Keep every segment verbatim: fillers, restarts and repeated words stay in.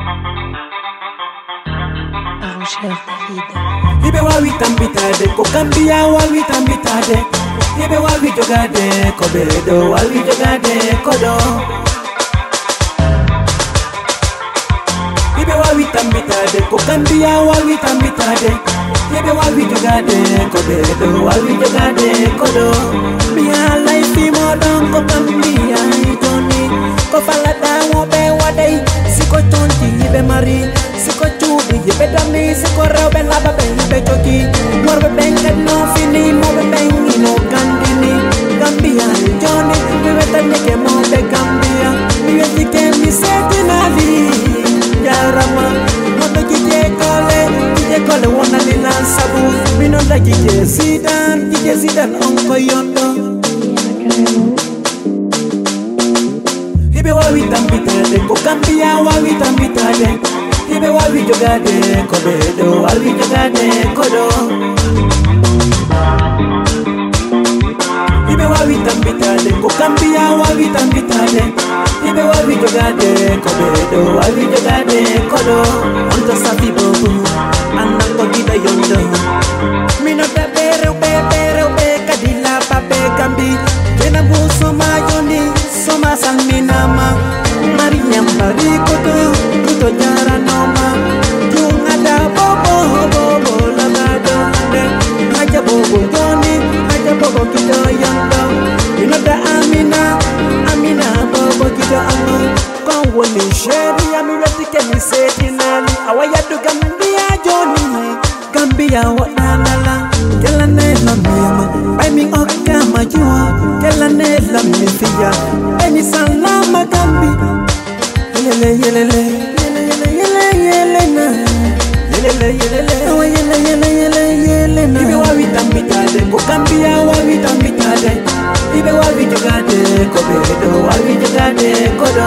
Ibe wa witambitade ko kambia wa witambitade. Ibe wa wijogade ko bedo wa wijogade kodo. Ibe wa witambitade ko kambia wa witambitade. Ibe wa wijogade ko bedo wa wijogade kodo. Mia life mo don ko kambia itoni ko falada mo be wadai siko tonti ibe mari siko chudi ibe dami siko rebe laba be ibe choki morbe benga no fini mo be bengi no kandini Gambia itoni ibe tani ke mo be Gambia ibe tike mi setinali yarama mo be kike kole kike kole wona lina sabu mino da kike sidan kike sidan onko yondo. Ibe wa witambitade ko kambia wa witambitade. Ibe wa wijogade ko bedo wa wijogade kodo. Ibe wa witambitade ko kambia wa witambitade. Ibe wa wijogade ko bedo wa wijogade kodo. Onto safi bobu anna ko gida yondo. Mino da bere be bere be kadila pape kambi. Kena buso majoni soma sanminama Mariam barikoto kuto jara noma Jungada bobo bobo labado ande Haja bobo joni haja bobo kido yondo Inoda amina amina bobo kido amo Kwa woni sheri amirati kemi seti nani Awayadu Gambia joni Gambia wananala Kela nela miyama Bai mi oka majua Kela nela mifia Eni salama Gambi Yelele yelele Yelele yelele yelele na Yelele yelele Awa yele yele yele yele na Ibe wa witambitade Ko Gambia wa witambitade Ibe wa wijogade Ko bedo wa wijogade kodo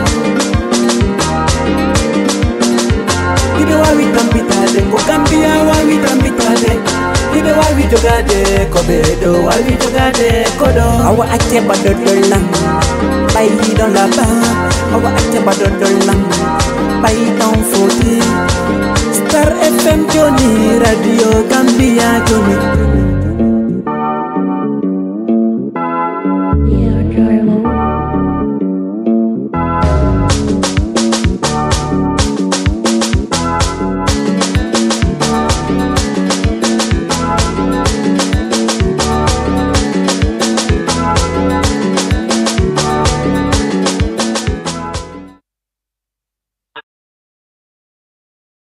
Ibe wa witambitade Ko Gambia wa witambitade Ibe wa wijogade ko bedo wa wijogade kodo. Awa ache badodolang Bai don la ba Awa ache badodolang Bai don forty Star F M Joni Radio Gambia Joni